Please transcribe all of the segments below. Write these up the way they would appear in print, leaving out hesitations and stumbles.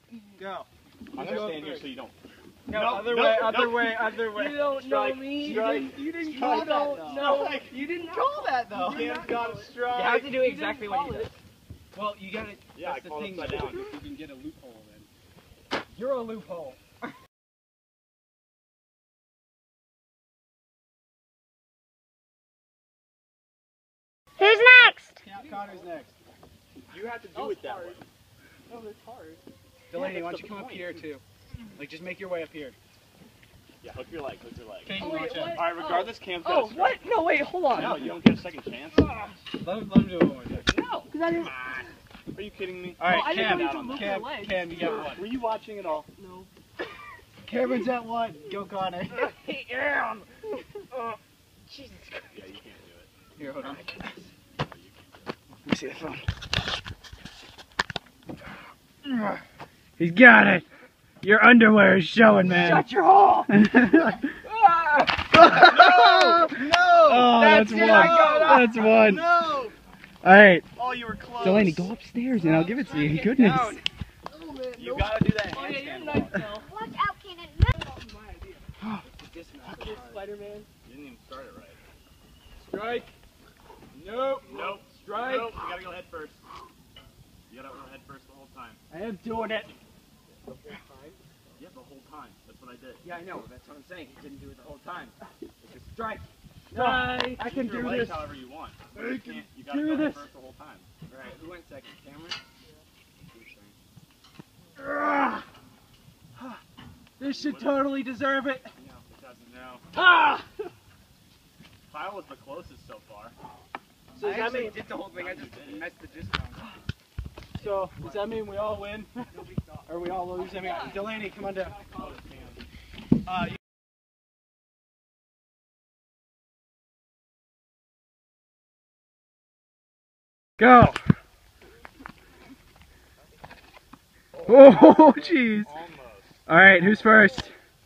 Go. I'm gonna stand here so you don't. No, other way. You don't know me. Strike. You didn't Strike. call that. No, Strike. you didn't call that though. Cam's got a strike. You have to do exactly what he does. Well, you gotta. Yeah, I that's the called thing. upside down. You can get a loophole then. You're a loophole. Who's next? Connor's next. You have to do it that way. No, that's hard. Delaney, why don't you come up here too? Like, just make your way up here. Yeah, hook your leg, hook your leg. Okay, Oh, wait, what? Alright, regardless, Cam's got a Oh, strike. what? No, wait, hold on. No, you don't get a second chance. Let him do it one more time. No. Because I didn't. Are you kidding me? All right, I didn't Cam, know you could move your legs. Cam, you got one. Were you watching at all? No. Cameron's at one. Go, Connor. Jesus Christ. Yeah, you can't do it. Here, hold on. No, you can't Let me see the phone. He's got it. Your underwear is showing, man. Shut your hole! No! Oh, that's one. That's one. No! All right, Oh, you were close. Delaney, go upstairs and I'll give it to you. Goodness. Oh, man, You gotta do that Oh, yeah, handstand. you're nice, though. Watch out, Cannon. My idea. This Spider-Man. You didn't even start it right. Strike. Nope. Nope. Strike. Nope. You gotta go head first. You gotta go head first the whole time. I am doing it. Yeah, the whole time. That's what I did. Yeah, I know. That's what I'm saying. He didn't do it the whole time. It's just strike. Strike. I can Use your do legs this. however you want. I You can can't. You gotta do go head this. first the whole time. Alright, who went second? Cameron? This should totally deserve it. No, it doesn't. No. Ah! Kyle was the closest so far. So I actually did the whole thing. I just messed the discount up. So, does that mean we all win? Or we all lose? I mean, Delaney, come on down. Go! Oh, jeez. Almost. All right, who's first?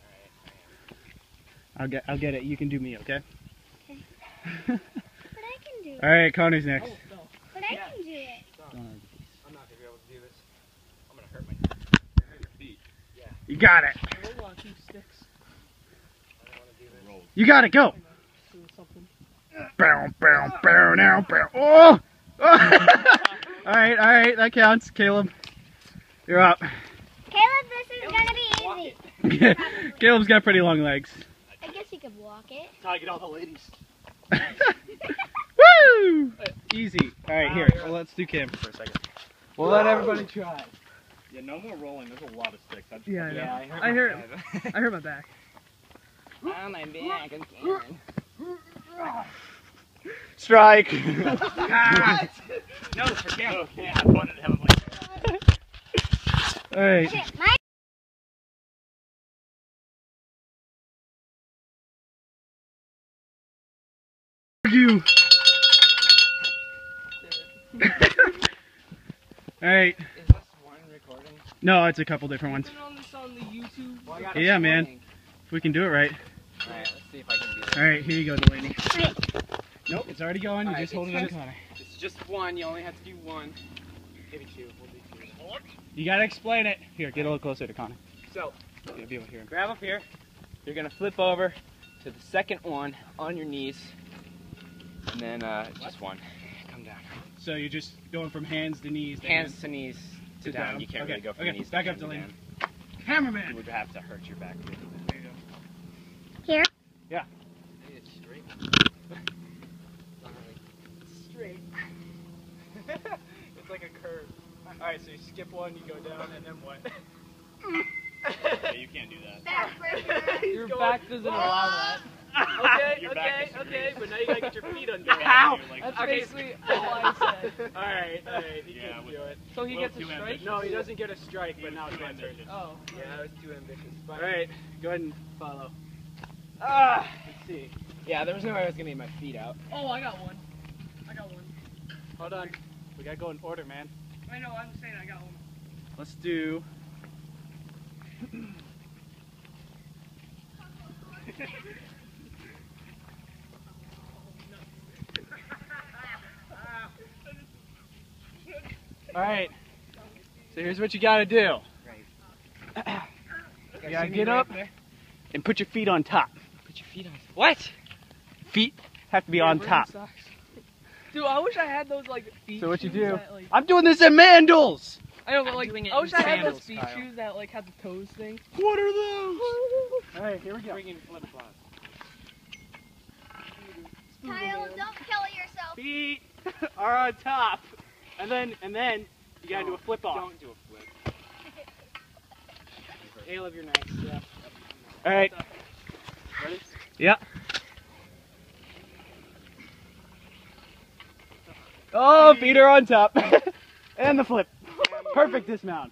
I'll get it. You can do me, okay? But I can do it. All right, Connor's next. But I can do it. I'm not gonna be able to do this. I'm gonna hurt my hurt your feet. You got it. Hold on, 2 sticks. I don't wanna do this. Roll. You got it. Go. Doing something. Bow, bow, bow, now, bow. Oh! All right, that counts. Caleb, you're up. Caleb, this is gonna be easy. Caleb's got pretty long legs. I guess you could walk it. That's how I get all the ladies. Woo! Easy. All right, here. Well, let's do Cam for a second. We'll let everybody try. Yeah, no more rolling. There's a lot of sticks. Yeah, I know. Yeah, I hurt my back. Oh, my back again. Strike. No, for Cameron. Okay, I put it heavily. All right. Shit, my You. All right. Is this one recording? No, it's a couple different ones. On this on the YouTube? Well, Yeah, man. If we can do it right. Alright, let's see if I can do it. All right, here you go, Delaney. Wait. Nope, it's already going. You All right, just hold it it's on just- Connor. It's just one. You only have to do one. Maybe 2. We'll do 2. You gotta explain it. Here, get a little closer to Connor. So, You'll be able to hear him. grab up here. You're gonna flip over to the second one on your knees. And then just one. Come down. So you're just going from hands to knees. To Hands to knees to To down. down. You can't Okay, really go from okay, knees back to up, Delaney. down. You Cameraman. would have to hurt your back a little bit. There you go. Here. Yeah. It's straight. Not really straight. It's like a curve. Alright, so you skip one, you go down, and then what? Yeah, you can't do that. Your back doesn't allow that. Okay, Your back okay, disagrees. okay, but now you gotta get your feet under it. Ow! That's Okay. basically all I said. Alright, he Yeah, can with- do it. So he Well, gets a too strike? ambitious. No, he doesn't get a strike, but now it's Too my turn. ambitious. Oh, yeah, that was too ambitious. But Alright, go ahead and follow. Ah! Let's see. Yeah, there was no way I was gonna get my feet out. Oh, I got one. Hold on. We gotta go in order, man. I know, I'm saying I got one. Let's do... Alright, so here's what you gotta do. You gotta get up and put your feet on top. Put your feet on. What? Feet have to be on top. Dude, I wish I had those like feet So what you shoes do? that, like, I'm doing this at Mandels. I know, but like doing it I wish in I had those sandals feet style. shoes that like had the toes thing. What are those? All right, here we go. Bring in flip flops. Kyle, don't kill yourself. Feet are on top, and then you gotta do a flip off. Don't do a flip. Caleb, you're next. Yeah. All right. Ready? Yeah. Oh, feet are on top, and the flip. Perfect dismount.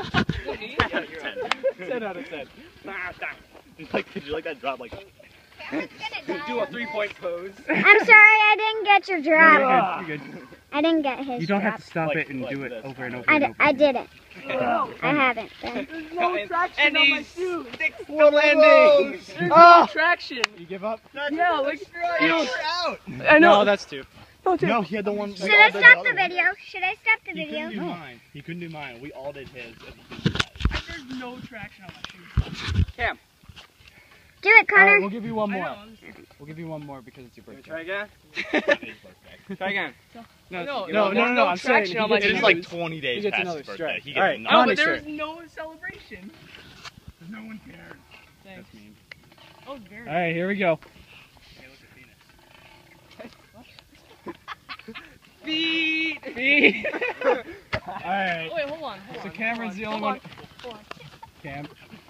10 out of 10. Did you like that drop? Like, Cameron's gonna die. Do a 3-point pose. I'm sorry, I didn't get your drop. You're good. I didn't get his You don't drop. have to stop Like- it and like do it this. over and over and over. I didn't. I haven't. Then. There's no traction And on my he's shoes. sticks the landing. There's Oh! no traction. You give up? Yeah, like You're out. I know. No, that's 2. no, he had the one. Should I stop the video? Should I stop the He couldn't video? do mine. He couldn't do mine. We all did his. And he couldn't do that. There's no traction on my shoes. Do it, All right, Connor. we'll give you one I more. know. We'll give you one more because it's your Can we birthday. try again? It is birthday. Try again. No. I'm saying traction he on my gets It is shoes. like 20 days He gets past another his birthday. strike. He gets All right, another. Oh, Connie but there shirt. was no celebration. No one cared. Thanks. That's mean. Oh, very. All right, here we go. Feet. Feet. All right. Oh, wait, hold on. So Cameron's the only one. Hold on. Cam.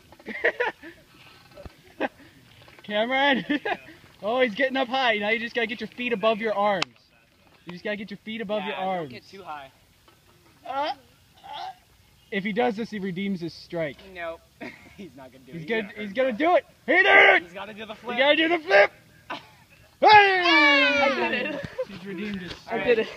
Cameron. Oh, he's getting up high. Now you just gotta get your feet above your arms. You just gotta get your feet above your Don't arms. get too high. If he does this, he redeems his strike. Nope. He's not gonna do He's it. gonna, he's gonna do it. He did it. He's gotta do the You flip. gotta do the flip. Hey! I did it. He's redeemed his I strike. did it.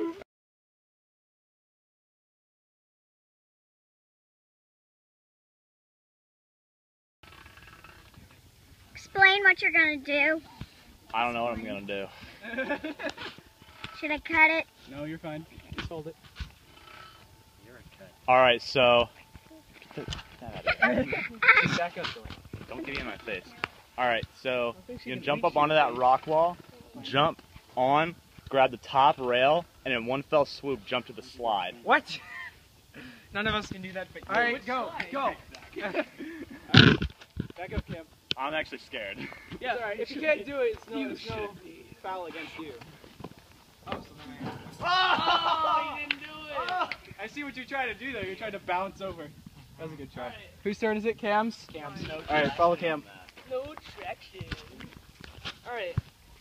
Explain what you're gonna do. I don't know what I'm gonna do. Should I cut it? No, you're fine. Just hold it. All right, so Back up the way. don't get in my face. All right, so I think she you can jump reach up onto that rock wall, jump on, grab the top rail, and in one fell swoop, jump to the slide. What? None of us can do that. But All right, go, go. Back up, Cam. I'm actually scared. Yeah, Alright, if it you should can't be. do it, it's no, You it's no should be. foul against you. Oh, so then Oh, you didn't do it. Oh, I see what you're trying to do there. You're trying to bounce over. That was a good try. Whose turn is it? Cam's? Cam's. All right, follow Cam. No traction. All right.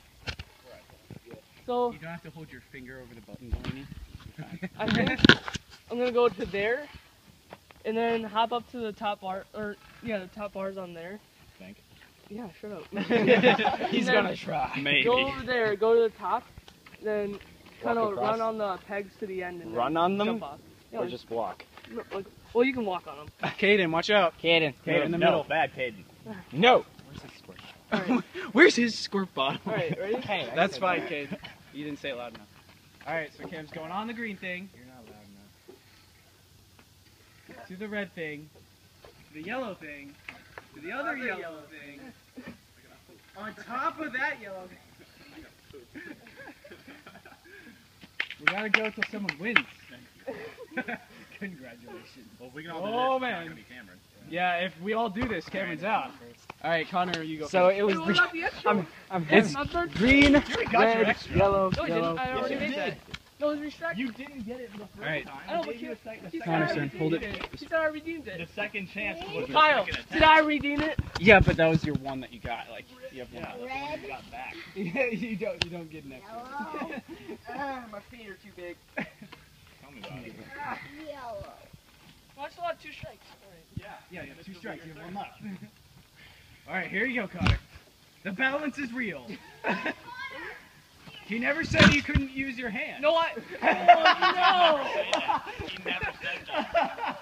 So You don't have to hold your finger over the button, Delaney. I think I'm gonna go to there, and then hop up to the top bar, or yeah, the top bars on there. Think? Yeah, shut up. He's Then gonna try. Maybe. Go over there, go to the top, then kind of across? run on the pegs to the end. And Run then on them? Jump off. Yeah, Or like- just walk. no, like, well, you can walk on them. Caden, watch out. Caden. Okay, in the no, middle. bad Caden. No. All right. Where's his squirt bottle? All right, ready? Hey, That's fine, Caden. You didn't say it loud enough. All right, so Cam's going on the green thing. You're not loud enough. To the red thing. To the yellow thing. To the other yellow thing. On top of that yellow thing. We gotta go till someone wins. Congratulations. Well, we can all all do do this. Oh, this. man. Yeah, if we all do this, Cameron's out. All right, Connor, you go So first. it was Wait, what the. about the extra? It's My third. green, got your red, extra. yellow, No, I yellow. didn't. I already you made did. that. No, it was restricted. You didn't get it the first All right. time. I know, but he said Connor's I turn. Hold redeemed it. He said I redeemed it. The second chance was your Kyle, second did I redeem it? Yeah, but that was your one that you got. Like you have one. Yeah. Red, You got back. Yeah, you don't get an extra. yellow, My feet are too big. Tell me about it. yellow. Well, I still have 2 strikes. All right. Yeah, you have 2 strikes. You have 1 left. All right, here you go, Connor. The balance is real. He never said you couldn't use your hand. No, I. He never said that.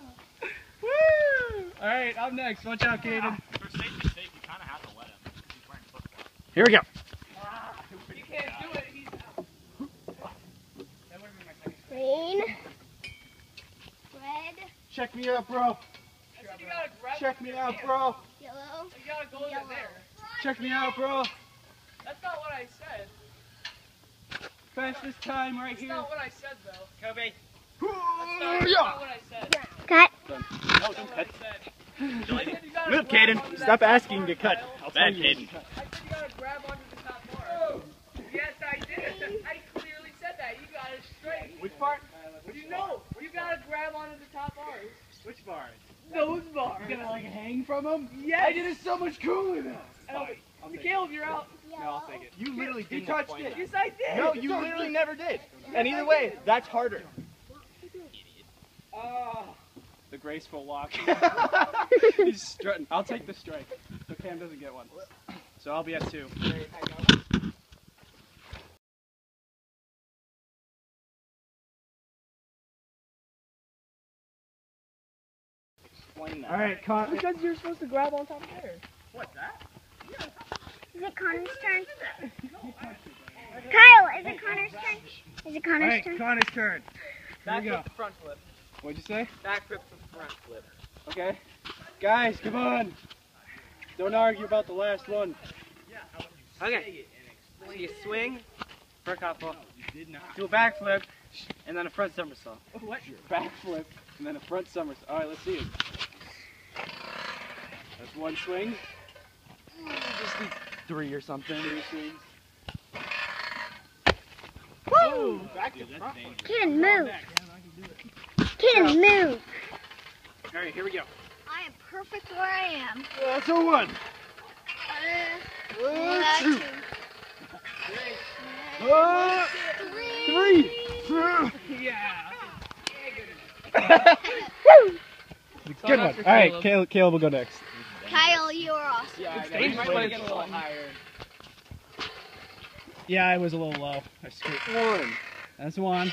Woo! All right, I'm next. Watch out, Caden. For safety's sake, you kind of have to let him. He's wearing flip-flops. Here we go. No! You can't do it. He's out. That would have been my second. Green, red, Check me up, bro. you gotta grab Check me out, bro. Yellow. You gotta go in there. Check me out, bro. That's not what I said. Fastest time right That's here. not what I said, though. Kobe. That's not what I said. Cut. No, don't cut. Move, Caden. Stop asking to cut. I'll tell Bad you. Caden. I said you gotta grab onto the top bar. Yes, I did. I clearly said that. You got it straight. Which part? You know, you gotta grab onto the top bars. Which bars? Those bars. You're gonna like hang from them? Yes. I did it so much cooler though. Caleb, you're out. No, I'll take it. You literally You didn't touched explain it. that. Yes, I did. No, you literally never did. And either way, that's harder. The graceful walk. He's strutting. I'll take the strike, so Cam doesn't get one. So I'll be at 2. Explain that. All right, Con. Because you're supposed to grab on top of there. Is it Connor's turn? Kyle, is it Connor's turn? Is it All Connor's right, turn? Connor's turn. Here we go. Backflip to front flip. What'd you say? Backflip to front flip. Okay. Guys, come on. Don't argue about the last one. Okay. So you swing for a couple. Do a backflip and then a front somersault. What? Backflip and then a front somersault. All right, let's see it. That's one swing. Just do 3 or something. 3 swings. Woo! Back to front. Kaden, move. Kaden, move. All right, here we go. I am perfect where I am. That's a 1. Two. 3. Yeah. Good one. All right, Caleb will go next. Kyle, you are awesome. Yeah, you might want to get a little higher. Yeah, I was a little low. I screwed. 1. That's 1.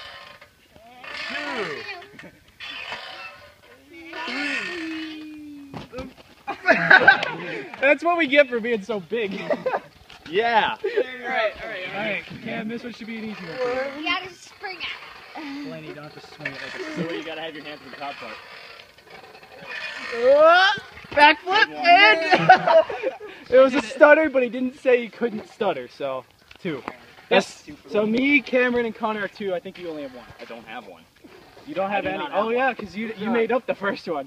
2. That's what we get for being so big. Yeah. All right. All right, Cam, this one should be an easy one. You gotta spring it. Blaney, you don't have to swing it like So you gotta have your hands on the top part. backflip and it was a stutter, but he didn't say he couldn't stutter, so 2. Yes. So me, Cameron, and Connor are 2. I think you only have 1. I don't have one. You don't have do any. not have Oh yeah, because you made up the first one.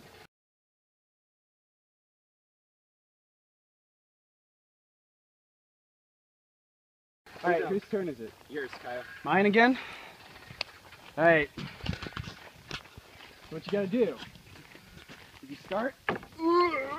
All right, whose turn is it? Yours, Kyle. Mine again? Alright. What you gotta do? Did you start? Oh,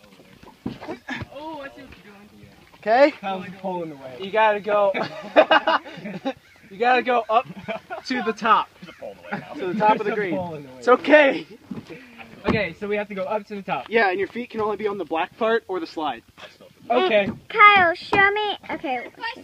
I see what you're doing. Okay? Kyle's pulling away. You gotta go. You gotta go up to the top. To the top of the green. It's okay. Okay, so we have to go up to the top. Yeah, and your feet can only be on the black part or the slide. Okay. Kyle, show me. Okay. Oh.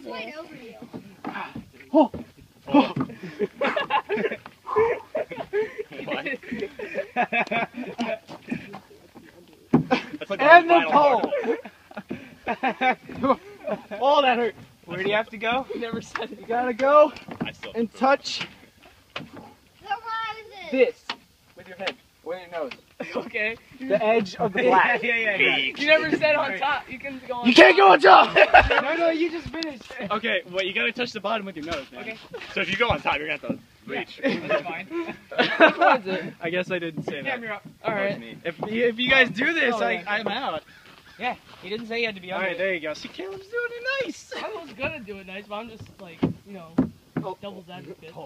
That's like And the final pole. part. Oh, that hurt. Where do you have to go? You never said it. You gotta go I still and touch Surprises. this with your head or your nose. Okay. The edge of the black. You never said on top. You can go on You can't go on top! No, you just finished. Okay, well, you gotta touch the bottom with your nose, man. Okay. So if you go on top, you're gonna have to reach. That's fine. Which one's it? I guess I didn't say Cam, that. you're up. Alright. If you guys do this, Oh, yeah. I'm out. Yeah, he didn't say you had to be on Alright, there you go. See, Caleb's doing it nice. I was gonna do it nice, but I'm just like, you know, devil's advocate.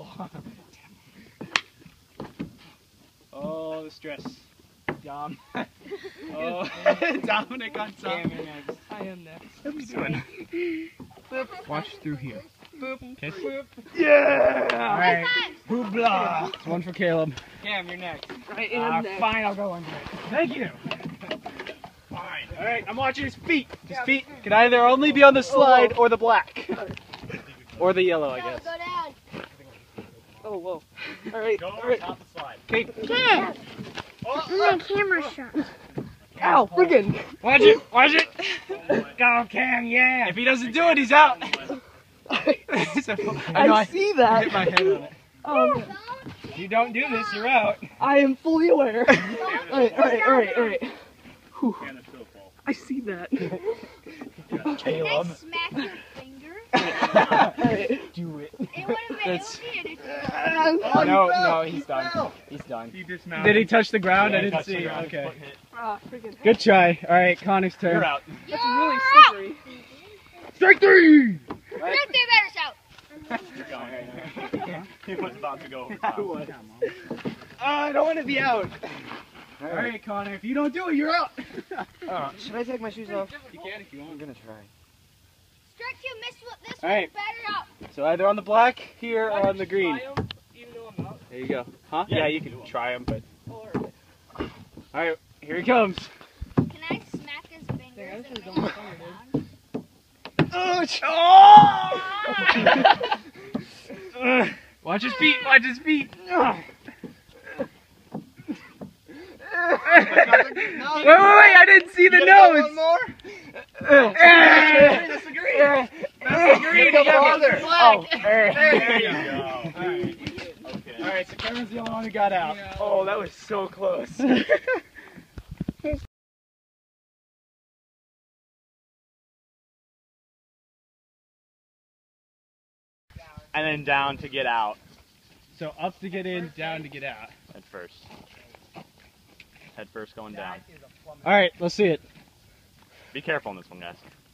Oh, the stress. Dom. Oh, Dominic on top. Cam, you're next. I am next. What are you doing? Watch through here. Boop. Okay. Boop. Yeah! High Alright. five. Hoopla! It's one for Caleb. Cam, you're next. I am next. Fine, I'll go under it. Thank you. Fine. Alright, I'm watching his feet. His feet can either only be on the slide or the black. Or the yellow, I guess. Go down. Oh, whoa. Alright, Go on alright. top of the slide. Okay. Kaden. My camera shot. Ow, friggin'. Watch it! Watch it! Go, Cam, yeah! If he doesn't do it, he's out! I I see that. hit my head on it. Oh, Don't If you don't do this, you're out. I am fully aware. Alright. Whew. And it's so full. I see that. Can I smack your finger? Do it. It would have been. That's- It would be No, he's done. He's done. He dismounted. Did he touch the ground? Yeah, I he didn't touched the see. ground. Okay. Foot hit. Ah, freaking. Good try. All right, Connor's turn. You're out. That's really slippery. Strike three. a better shout. You're going. He was about to go over top. I don't want to be out. All right, Connor. If you don't do it, you're out. Should I take my shoes off? You can if you want. I'm gonna try. Strike two, miss this All one. right. Better out. So either on the black here or on the green. Try 'em, even though I'm out. There you go. Huh? Yeah, Yeah, you you can can do 'em. try them, but. Or All right, here he comes. Can I smack his Dang, I fingers should've and done make my him Oh! Watch his feet. Watch his feet. Wait! I didn't see the nose. One more? That's the green. That's the green. Go farther. Oh, There you go. Alright. Okay. Alright, so Cameron's the only one who got out. Yeah. Oh, that was so close. And then down to get out So up to get in, down to get out. at first. Head first going down. Alright, let's see it. Be careful on this one, guys.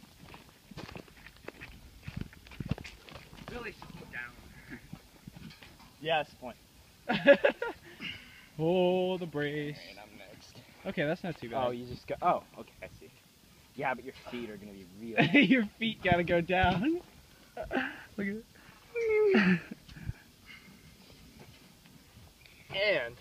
Yeah, that's the point. Hold the brace. And I'm next. Okay, that's not too bad. Oh, you just go. Oh, okay, I see. Yeah, but your feet are gonna be real. Your feet gotta go down. Look at it. And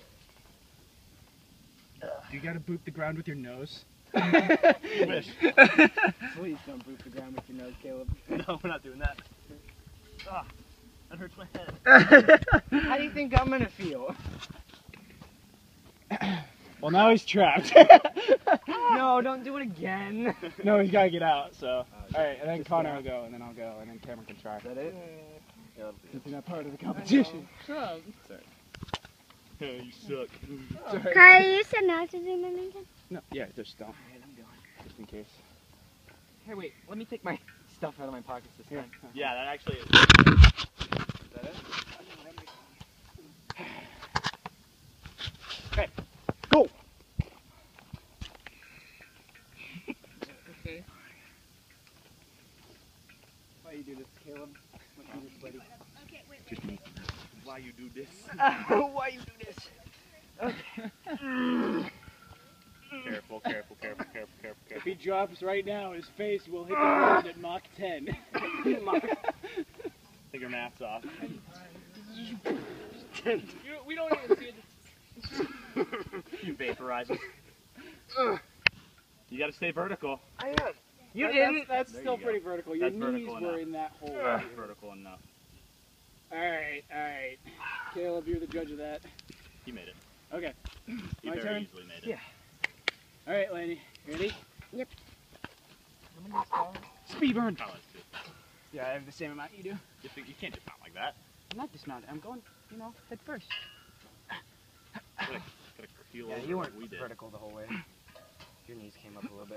You gotta boot the ground with your nose. You wish. Please don't boot the ground with your nose, Caleb. No, we're not doing that. Ah, that hurts my head. How do you think I'm gonna feel? Well, now he's trapped. No, don't do it again. No, he's gotta get out, so. Alright, and then Connor will go, and then I'll go, and then Cameron can try. is that it? It's not part of the competition. Shut up. You suck. Kylie, you said not to zoom in again. No, yeah, just don't. Just in case. Hey, wait. Let me take my stuff out of my pockets this time. Yeah, that actually is. Go! Okay. Why you do this, Caleb? Okay, wait. Just me. Why you do this? Why you do this? Careful, careful, careful, careful, careful, If careful. he drops right now, his face will hit the ground at Mach 10. Take your mask off. We don't even see it. You vaporize it. You gotta stay vertical. I am. You didn't. That's There still you go. pretty vertical. Your That's knees vertical were enough. in that hole. That's vertical enough. Alright. Caleb, you're the judge of that. You made it. Okay. You My very turn? easily made it. Yeah. Alright, Laney. Ready? Yep. Speed burn. College, too. Yeah, I have the same amount you do. You can't just mount like that. I'm not dismounted. I'm going, head first. Gotta feel Yeah, over you like weren't we did. vertical the whole way. Your knees came up a little bit.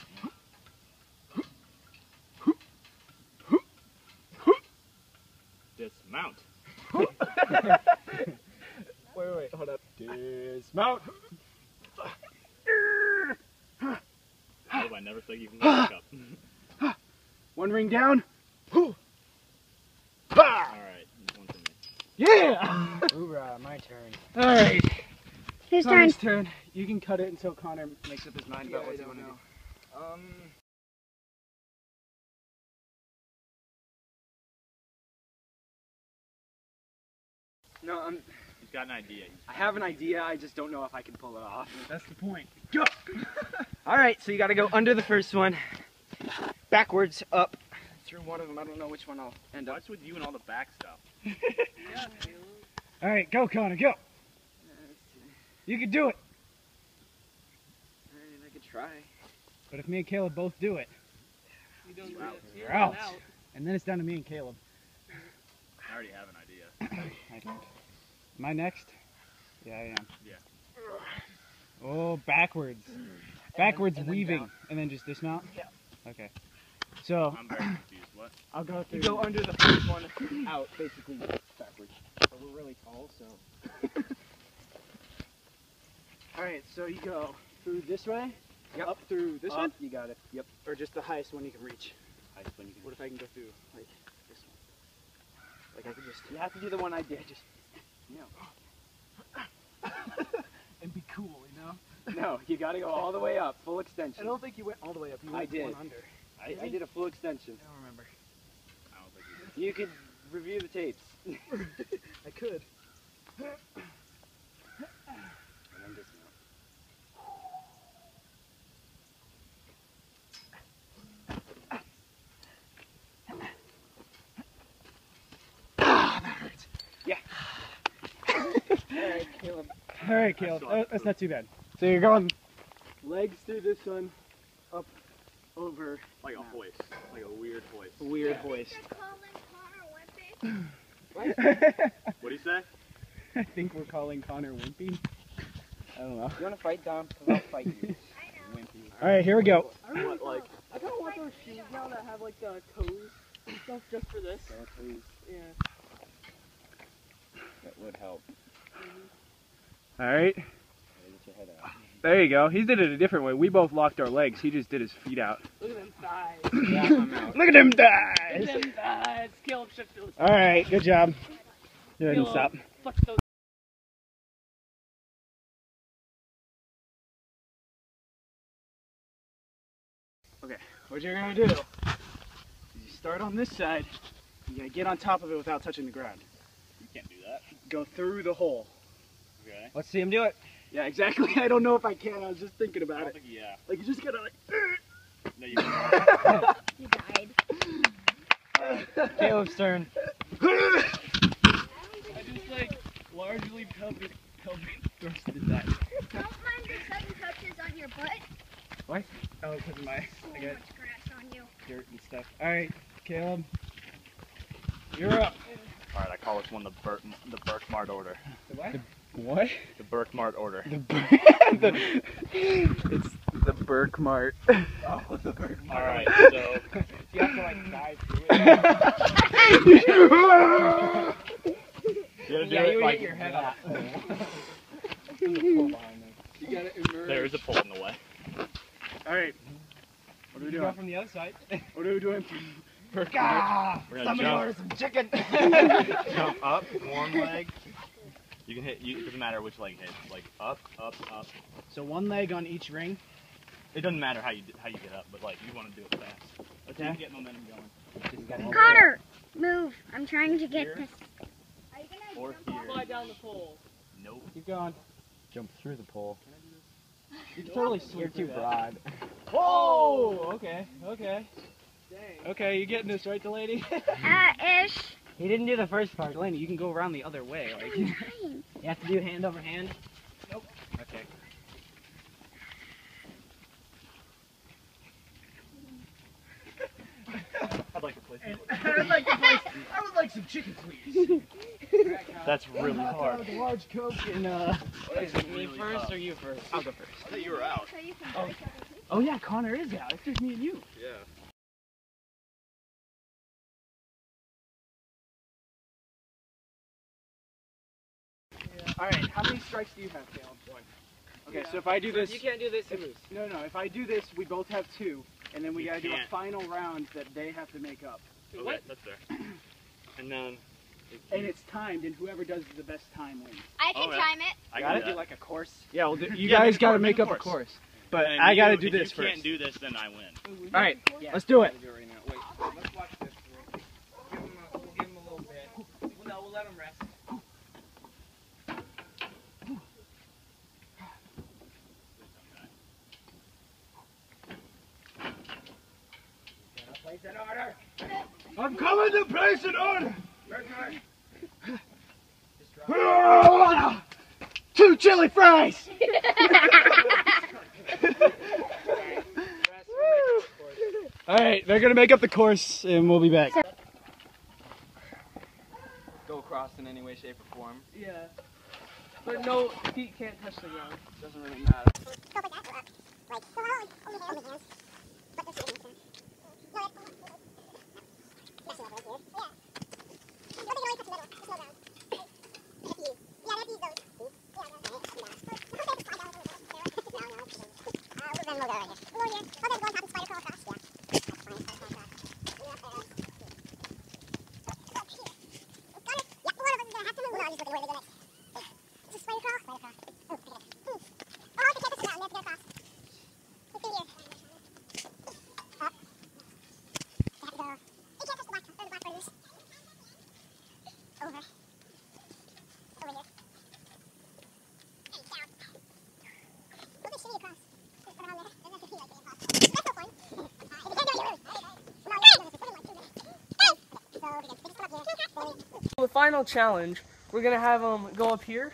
Dismount. Wait, hold up. Dismount. Oh, I never think you can go back up. One ring down. Alright, one to me. Yeah! Hoorah, my turn. Alright. Whose turn? Connor's turn. You can cut it until Connor makes up his mind Yeah, about what I you want don't to know. do. No, He's got an idea. I have an idea. I just don't know if I can pull it off. that's the point. All right, so you got to go under the first one, backwards up through one of them. I don't know which one I'll end up. What's with you and all the back stuff? Yeah, Alright, go Connor, go. You can do it. All right, I could try. But if me and Caleb both do it, you don't do You're out. it. you're out. And then it's down to me and Caleb. I already have an idea. Am I next? Yeah, I am. Yeah. Oh, backwards. Backwards weaving, and then just dismount? Yeah. Okay. So, I'm very confused. What? I'll go through. You go under the first one out, basically backwards. But we're really tall, so. Alright, so you go through this way, up through this one, You got it. Yep. or just the highest one you can reach? Highest one you can. What if I can go through, like, this one? Like, I could just. You have to do the one I did. Just and be cool, you know? no. You got to go all the way up, full I extension. don't think you went all the way up. You I went did. one under. I did a full extension. I don't remember. I don't think you did. You could review the tapes. I could. And then dismount. Alright, Caleb. Alright, Caleb. That's not too bad. So you're going Legs through this one, up, over. Like a hoist. Like a weird hoist. Weird hoist. What'd he say? I think we're calling Connor wimpy. I don't know. You want to fight, Dom? Because I'll fight you. Alright, here we go. What, like? I kind of want those shoes now that have like the toes and stuff just for this. Yeah. That would help. Alright. Get your head out. There you go. He did it a different way. We both locked our legs. He just did his feet out. Look at them thighs. Yeah, I'm out. Look at him Look dive! at them thighs. Caleb should feel Alright, good job. Go ahead and stop. Flex those. What you're gonna do is you start on this side. You gotta get on top of it without touching the ground. You can't do that. Go through the hole. Okay. Let's see him do it. Yeah, exactly. I don't know if I can. I was just thinking I about don't it. think, yeah. Like, you just gotta, like, No, you can't. He died. Caleb's turn. I just like largely pelvic thrusted that. Don't mind the sudden touches on your butt. oh, because of my, So I got much grass on you. dirt and stuff. Alright, Caleb. You're up. Alright, I call this one the Burkmart order. What? The Burkmart order. It's the Burkmart. Oh, the bird. Alright, so. You have to like dive through it. You gotta do Yeah, it you would like hit your head off. You gotta immerse. There is a pole in the way. Alright. What are we You go doing? from the other side. What are we doing? Ah, We're gonna somebody jump. order some chicken. Jump up one leg. You can hit. It doesn't matter which leg hits. Like up, up, up. So one leg on each ring. It doesn't matter how you get up, but like you want to do it fast. Let's Okay. get momentum going. Just gotta- Connor, move. I'm trying to get Here? this. Are you gonna Or jump off? here. Slide down the pole. Nope. Keep going. Jump through the pole. You can totally You're too broad. Whoa! Okay, okay. Dang. Okay, you getting this right, Delaney? Ish. He didn't do the first part. Delaney, you can go around the other way. Like, I'm trying. you have to do hand over hand. Nope. Okay. I'd like to play. I would like some chicken, please. That's really hard. Large Coke and What is it, me first or you first? I'll go first. I thought you were out. So you can go each other. Oh yeah, Connor is out. It's just me and you. Yeah. All right, how many strikes do you have, Caleb? One. Okay, so if I do this, You can't do this, you lose. no, if I do this, we both have two, and then we You gotta do a can't. final round that they have to make up, Okay, that's fair. And then. and it's timed, and whoever does the best time wins. I can Okay. time it. I Gotta got do it. like a course. Yeah, well, you Yeah, guys make a gotta course, make make a up a course. course, but And I gotta you- do this If you first. can't do this, then I win. All right, Yeah. let's do it. We'll do it right now. Wait, let's watch this. We'll give him a little bit. No, we'll let him rest. Place an order. I'm coming to place an order. Two chili fries. All right, they're gonna make up the course, and we'll be back. Go across in any way, shape, or form. Yeah. But no, feet can't touch the ground. Doesn't really matter. The final challenge, we're gonna have them go up here,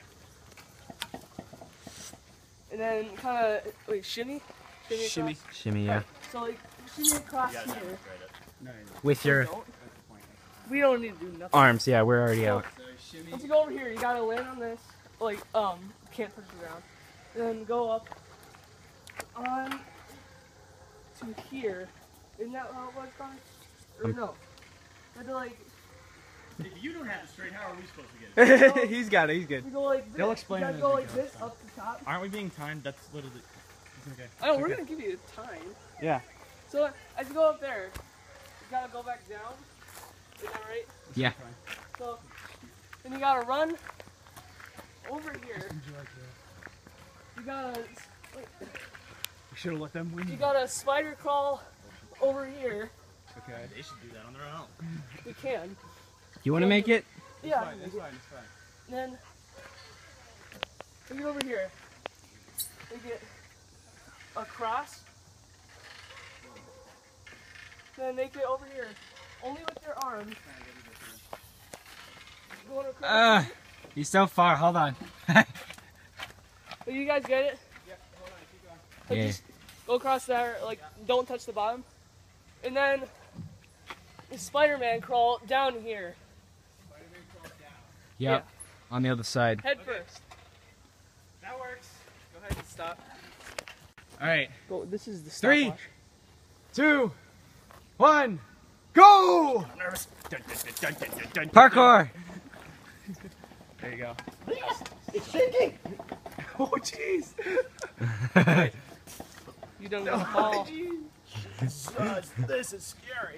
and then kind of shimmy. Shimmy. Shimmy, yeah. So like shimmy across here. With your We don't need to do nothing. arms, yeah, we're already out. Once you go over here, you gotta land on this, like can't touch the ground, and then go up on to here. Isn't that how it was, Connor? Or no? You had to like. If you don't have it straight, how are we supposed to get it? He's got it. He's good. You go like this. They'll explain you it gotta as go we like go. this up the top. Aren't we being timed? That's literally. It's okay. I know, we're gonna give you time. Yeah. So as you go up there, you gotta go back down. Is that right? Yeah. So then you gotta run over here. You gotta We should have let them win. you gotta spider crawl over here. Okay. They should do that on their own. We can. You want to make it? Yeah. It's fine. It's fine. And then we get over here. We get across. Then make it over here. Only with your arms. Going across. He's so far. Hold on. You guys get it? Yeah. Hold on. Keep going. Like Yeah. just go across there, like don't touch the bottom. And then Spider-Man crawl down here. Yep. On the other side. Head first. That works. Go ahead and stop. All right. Go, this is the 3, stopwatch. 2, 1, go! I'm nervous. Parkour. There you go. It's shaking. Oh, jeez. You don't want to fall. This is scary.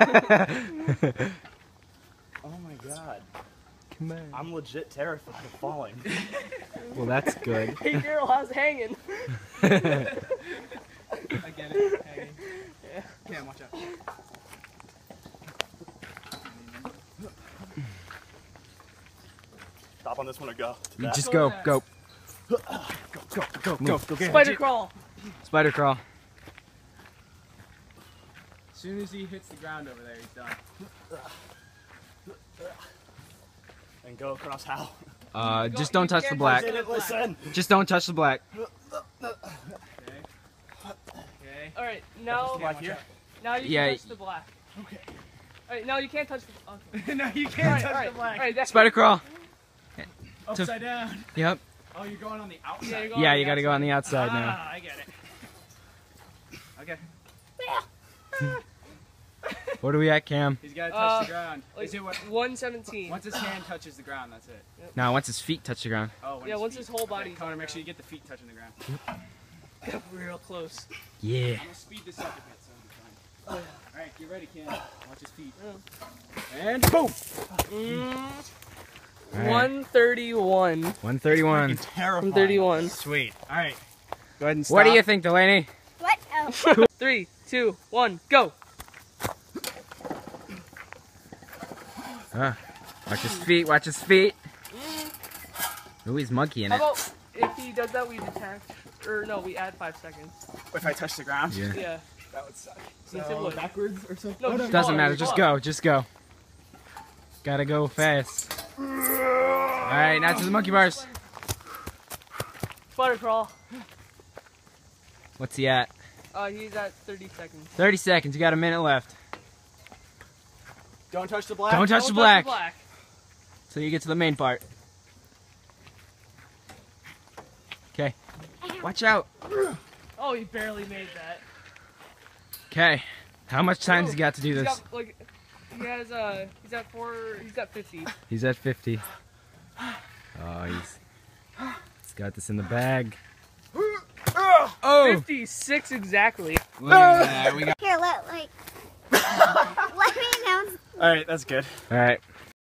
Oh my god. Come on. I'm legit terrified of falling. Well, that's good. Hey girl, how's hanging? I get it. Hey. Yeah. Cam, watch out. Stop on this one or go. You just go. Go, Move. go. Spider crawl. Spider crawl. As soon as he hits the ground over there, he's done. And go across how? Just don't touch the black. Didn't listen. Just don't touch the black. Okay. All right, now Like here? now you Yeah. can touch the black. Okay. All right, now you can't touch the. Okay. No, you All can't right, touch all right, the black. all right. That's Spider crawl. Upside down. Yep. Oh, you're going on the outside. Yeah, you're going Yeah, on you the got to go on the outside now. Ah, I get it. Okay. What are we at, Cam? He's got to touch the Uh, ground. like Is it what? 117. Once his hand touches the ground, that's it. Now, once his feet touch the ground. Oh, when Yeah, once feet- his whole body. Okay, Connor, make sure you get the feet touching the ground. Real close. Yeah. I'm gonna speed this up a bit, so it'll be fine. All right, get ready, Ken. Watch his feet. Yeah. And boom. All right. 131. 131. Terrifying. 131. Sweet. All right. Go ahead and stop. What do you think, Delaney? What? Oh. 3, 2, 1, go. Watch his feet. Watch his feet. Ooh, he's monkeying How it. about if he does that, we detach? Or no, we add 5 seconds. If I touch the ground? Yeah. Yeah. That would suck. Yes, it would. Backwards or something? No, just Doesn't go, matter. Just go. Just go. Gotta go fast. All right, now to the monkey bars. Spider crawl. What's he at? He's at 30 seconds. 30 seconds. You got a minute left. Don't touch the black. Don't touch the black. So you get to the main part. Watch out. Oh, he barely made that. Okay. How much time does he got to do He's this? got, like, he has, he's at 50. He's at 50. Oh, he's got this in the bag. Oh! 56 exactly. Look at that. We got. Here, let me announce. All right, that's good. All right.